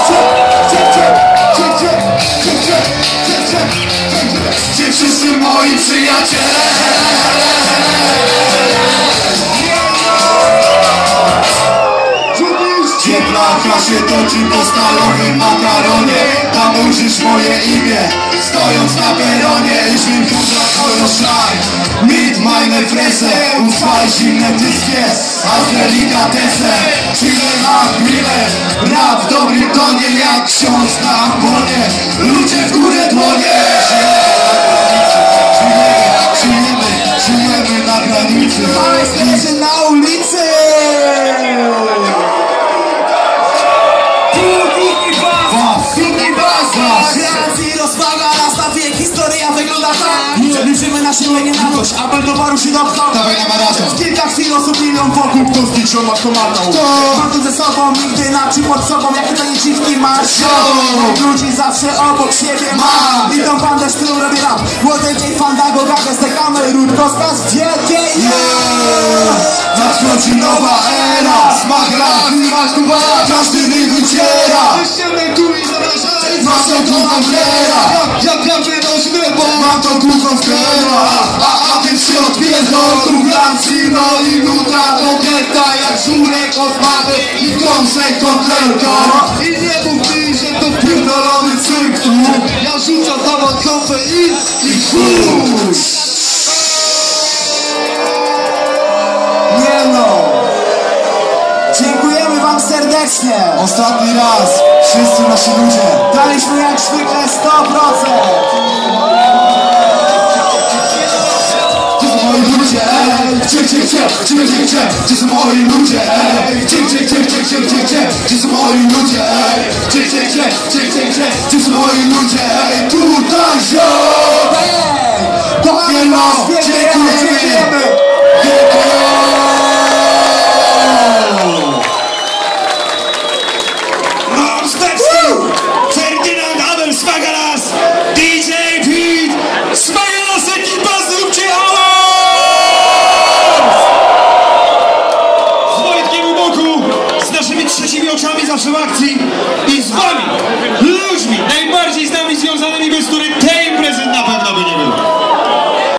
Gdzie wszyscy moi przyjaciele? Gdzie placha się toczy po stalowym makaronie? Tam ujrzysz moje imię, stojąc na peronie. Ich bin Bruder Euroszaj, mit meine Fresse und zwei zimne dyskie, aus delikatesse. Chile na chwilę, rap w dobrym tonie, jak ksiądz na ambonie. Ludzie w górę dłonie. Żyjemy na granicy. Majsterzy na ulicy. Kreacji rozwaga nas na wiek, historia wygląda tak. Liczymy na siłę, nie na dość, apel do baru się dopchał. Dawaj na maraton. W kilka chwil osób milion wokół, kto z dziecią automatą. Mam tu ze sobą, nigdy na czym pod sobą, jak pytanie dziwki masz. Ludzi zawsze obok siebie mam. Idą bandę, z którą robię rap. Młody dzień, fandago, gagę z tej kamery, rozkaz wielkiej. Nadchodzi nowa era, smak rap, klimat kuba, każdy ryk wyciera. Wyściemy tu i zapraszaj. Masz to długą flera, jak wynośny, bo mam to długą flera. A ty się odpierdol, tu Lancino i nutra do getta, jak żurek od mamy i kąsek kotlerka. I nie mów mi, że to Pierdolony cyrk tu, ja rzucam zawodzące i chuj. Nie no. Dziękujemy wam serdecznie. Ostatni raz, wszyscy nasi ludzie. Daliśmy jak zwykle 100%. Gdzie są moi ludzie, ej? Gdzie są moi ludzie, ej? Gdzie są moi ludzie, ej? Gdzie są moi ludzie, ej? Tutaj się! Kochani was, dziękujemy. Ferdynand Abel Smagalas, DJ Pete, Smagalas ekipa, zróbcie hałas! Z Wojtkiem u boku, z naszymi trzecimi oczami zawsze w akcji.